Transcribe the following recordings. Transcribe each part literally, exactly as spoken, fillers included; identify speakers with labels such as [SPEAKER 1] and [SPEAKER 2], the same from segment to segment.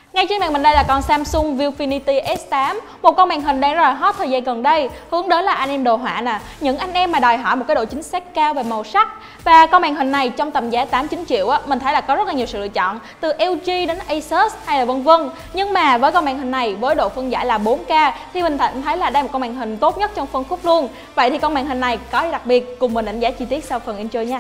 [SPEAKER 1] Ngay trên màn mình đây là con Samsung Viewfinity S tám, một con màn hình đang rất là hot thời gian gần đây, hướng đến là anh em đồ họa nè, những anh em mà đòi hỏi một cái độ chính xác cao về màu sắc. Và con màn hình này trong tầm giá tám chín triệu á, mình thấy là có rất là nhiều sự lựa chọn từ L G đến Asus hay là vân vân. Nhưng mà với con màn hình này với độ phân giải là bốn K thì mình thấy là đây là một con màn hình tốt nhất trong phân khúc luôn. Vậy thì con màn hình này có gì đặc biệt, cùng mình đánh giá chi tiết sau phần intro nha.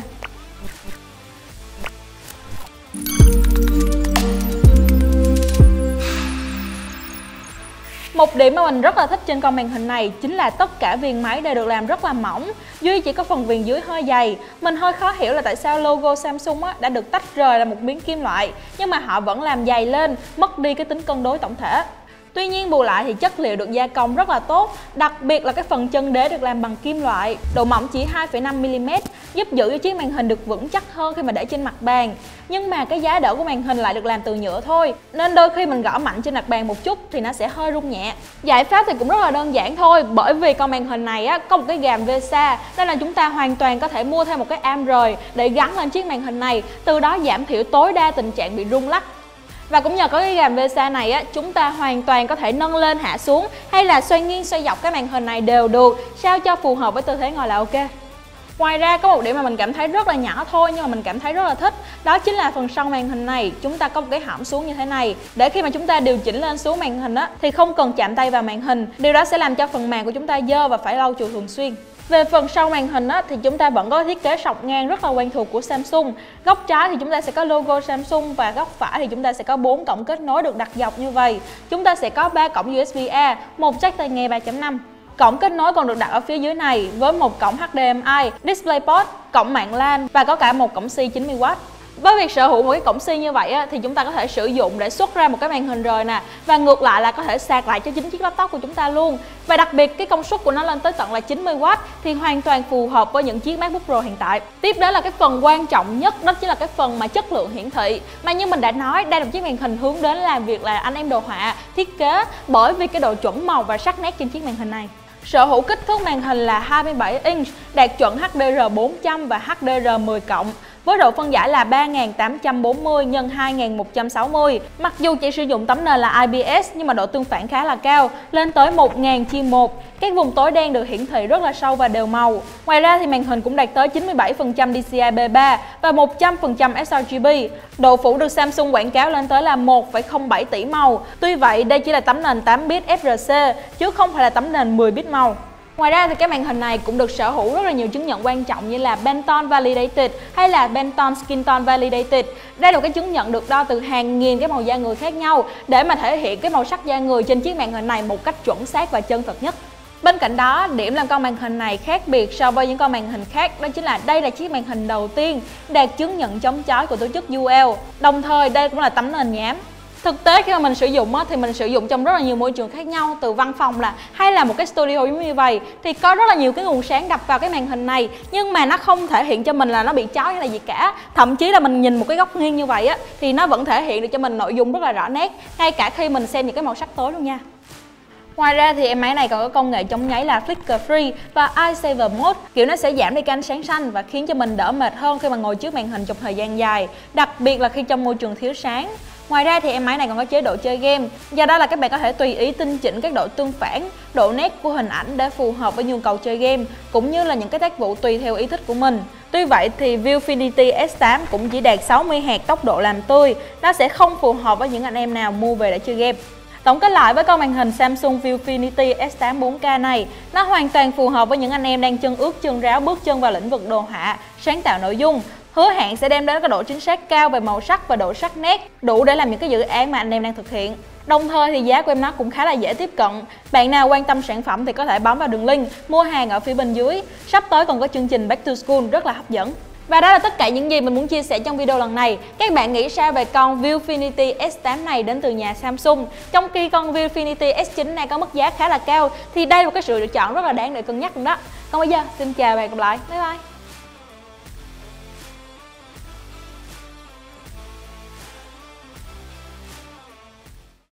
[SPEAKER 1] Một điểm mà mình rất là thích trên con màn hình này chính là tất cả viền máy đều được làm rất là mỏng, duy chỉ có phần viền dưới hơi dày. Mình hơi khó hiểu là tại sao logo Samsung á, đã được tách rời là một miếng kim loại nhưng mà họ vẫn làm dày lên, mất đi cái tính cân đối tổng thể. Tuy nhiên bù lại thì chất liệu được gia công rất là tốt, đặc biệt là cái phần chân đế được làm bằng kim loại, độ mỏng chỉ hai phẩy năm mi li mét, giúp giữ cho chiếc màn hình được vững chắc hơn khi mà để trên mặt bàn. Nhưng mà cái giá đỡ của màn hình lại được làm từ nhựa thôi, nên đôi khi mình gõ mạnh trên mặt bàn một chút thì nó sẽ hơi rung nhẹ. Giải pháp thì cũng rất là đơn giản thôi, bởi vì con màn hình này á, có một cái gàm vê ét a nên là chúng ta hoàn toàn có thể mua thêm một cái am rời để gắn lên chiếc màn hình này, từ đó giảm thiểu tối đa tình trạng bị rung lắc. Và cũng nhờ có cái gàm vê ét a này á, chúng ta hoàn toàn có thể nâng lên hạ xuống hay là xoay nghiêng xoay dọc cái màn hình này đều được, sao cho phù hợp với tư thế ngồi là ok. Ngoài ra có một điểm mà mình cảm thấy rất là nhỏ thôi nhưng mà mình cảm thấy rất là thích, đó chính là phần sau màn hình này chúng ta có một cái hõm xuống như thế này, để khi mà chúng ta điều chỉnh lên xuống màn hình á thì không cần chạm tay vào màn hình. Điều đó sẽ làm cho phần màn của chúng ta dơ và phải lau chùi thường xuyên. Về phần sau màn hình á, thì chúng ta vẫn có thiết kế sọc ngang rất là quen thuộc của Samsung. Góc trái thì chúng ta sẽ có logo Samsung và góc phải thì chúng ta sẽ có bốn cổng kết nối được đặt dọc như vậy. Chúng ta sẽ có ba cổng u ét bê A, một jack tai nghe ba chấm năm. Cổng kết nối còn được đặt ở phía dưới này với một cổng H D M I, DisplayPort, cổng mạng LAN và có cả một cổng C chín mươi oát. Với việc sở hữu một cái cổng C như vậy á, thì chúng ta có thể sử dụng để xuất ra một cái màn hình rời nè, và ngược lại là có thể sạc lại cho chính chiếc laptop của chúng ta luôn. Và đặc biệt cái công suất của nó lên tới tận là chín mươi oát thì hoàn toàn phù hợp với những chiếc MacBook Pro hiện tại. Tiếp đó là cái phần quan trọng nhất, đó chính là cái phần mà chất lượng hiển thị. Mà như mình đã nói, đây là một chiếc màn hình hướng đến làm việc là anh em đồ họa, thiết kế, bởi vì cái độ chuẩn màu và sắc nét trên chiếc màn hình này. Sở hữu kích thước màn hình là hai mươi bảy inch, đạt chuẩn H D R bốn trăm và H D R mười cộng, với độ phân giải là ba nghìn tám trăm bốn mươi nhân hai nghìn một trăm sáu mươi. Mặc dù chỉ sử dụng tấm nền là I P S nhưng mà độ tương phản khá là cao, lên tới một nghìn chia một. Các vùng tối đen được hiển thị rất là sâu và đều màu. Ngoài ra thì màn hình cũng đạt tới chín mươi bảy phần trăm D C I B ba và một trăm phần trăm s R G B. Độ phủ được Samsung quảng cáo lên tới là một phẩy không bảy tỷ màu. Tuy vậy đây chỉ là tấm nền tám bit F R C chứ không phải là tấm nền mười bit màu. Ngoài ra thì cái màn hình này cũng được sở hữu rất là nhiều chứng nhận quan trọng như là Pantone Validated hay là Pantone Skin Tone Validated. Đây là một cái chứng nhận được đo từ hàng nghìn cái màu da người khác nhau để mà thể hiện cái màu sắc da người trên chiếc màn hình này một cách chuẩn xác và chân thật nhất. Bên cạnh đó, điểm làm con màn hình này khác biệt so với những con màn hình khác đó chính là đây là chiếc màn hình đầu tiên đạt chứng nhận chống chói của tổ chức U L. Đồng thời đây cũng là tấm nền nhám. Thực tế khi mà mình sử dụng á, thì mình sử dụng trong rất là nhiều môi trường khác nhau, từ văn phòng là hay là một cái studio giống như vậy, thì có rất là nhiều cái nguồn sáng đập vào cái màn hình này nhưng mà nó không thể hiện cho mình là nó bị chói hay là gì cả. Thậm chí là mình nhìn một cái góc nghiêng như vậy á thì nó vẫn thể hiện được cho mình nội dung rất là rõ nét, ngay cả khi mình xem những cái màu sắc tối luôn nha. Ngoài ra thì em máy này còn có công nghệ chống nháy là Flicker Free và Eye Saver Mode, kiểu nó sẽ giảm đi cái ánh sáng xanh và khiến cho mình đỡ mệt hơn khi mà ngồi trước màn hình trong thời gian dài, đặc biệt là khi trong môi trường thiếu sáng. Ngoài ra thì em máy này còn có chế độ chơi game, do đó là các bạn có thể tùy ý tinh chỉnh các độ tương phản, độ nét của hình ảnh để phù hợp với nhu cầu chơi game, cũng như là những cái tác vụ tùy theo ý thích của mình. Tuy vậy thì Viewfinity S tám cũng chỉ đạt sáu mươi héc tốc độ làm tươi, nó sẽ không phù hợp với những anh em nào mua về để chơi game. Tổng kết lại với con màn hình Samsung Viewfinity S tám bốn K này, nó hoàn toàn phù hợp với những anh em đang chân ướt chân ráo bước chân vào lĩnh vực đồ họa, sáng tạo nội dung. Hứa hẹn sẽ đem đến cái độ chính xác cao về màu sắc và độ sắc nét, đủ để làm những cái dự án mà anh em đang thực hiện. Đồng thời thì giá của em nó cũng khá là dễ tiếp cận. Bạn nào quan tâm sản phẩm thì có thể bấm vào đường link mua hàng ở phía bên dưới. Sắp tới còn có chương trình Back to School rất là hấp dẫn. Và đó là tất cả những gì mình muốn chia sẻ trong video lần này. Các bạn nghĩ sao về con Viewfinity S tám này đến từ nhà Samsung? Trong khi con Viewfinity S chín này có mức giá khá là cao thì đây là một cái sự lựa chọn rất là đáng để cân nhắc luôn đó. Còn bây giờ xin chào và hẹn gặp lại. Bye bye.